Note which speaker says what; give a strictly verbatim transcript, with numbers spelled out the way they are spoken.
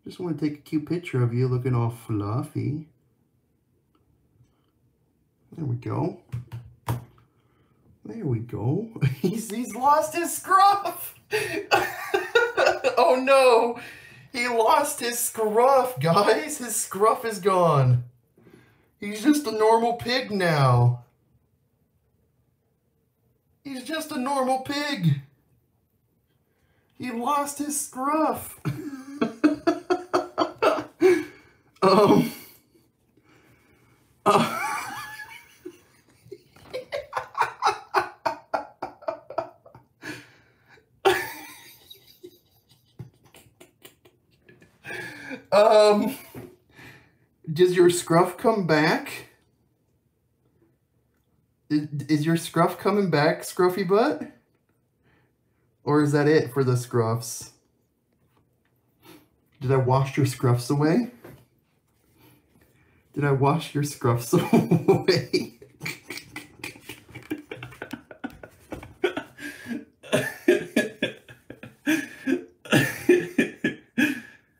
Speaker 1: Just want to take a cute picture of you looking all fluffy. There we go. There we go. He's, he's lost his scruff. Oh no. He lost his scruff, guys. His scruff is gone. He's just a normal pig now. He's just a normal pig. He lost his scruff. um. Uh, um. Does your scruff come back? Is, is your scruff coming back, Scruffy butt? Or is that it for the scruffs? Did I wash your scruffs away? Did I wash your scruffs away?